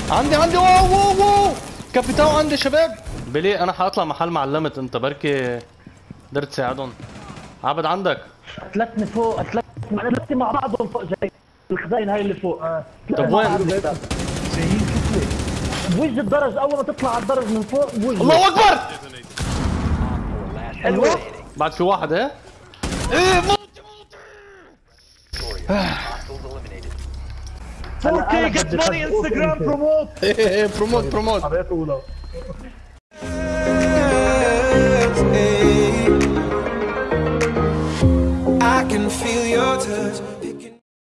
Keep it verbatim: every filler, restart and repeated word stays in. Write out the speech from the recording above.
عندي عندي واو واو واو كابيتاو عندي شباب. بلي انا حاطلع محل معلمت، انت بركي قدرت تساعدهم. عبد عندك ثلاثة فوق، ثلاثة ثلاثة مع بعضهم فوق جاي الخزاين هاي اللي فوق. آه. طب وين؟ جايين كتلة بوجه الدرج، اول ما تطلع على الدرج من فوق بوجه. الله اكبر. حلوة. بعد في واحد ايه؟ ايه موتي فور كي جيت ماني انستغرام بروموت. ايه بروموت بروموت.